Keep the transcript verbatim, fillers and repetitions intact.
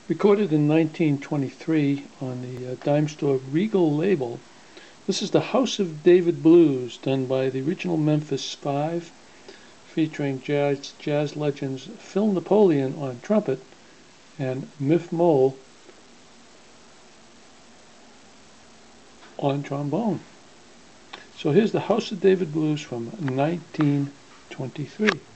Recorded in nineteen twenty-three on the uh, Dime Store Regal Label, this is the House of David Blues, done by the original Memphis Five, featuring jazz, jazz legends Phil Napoleon on trumpet and Miff Mole on trombone. So here's the House of David Blues from nineteen twenty-three.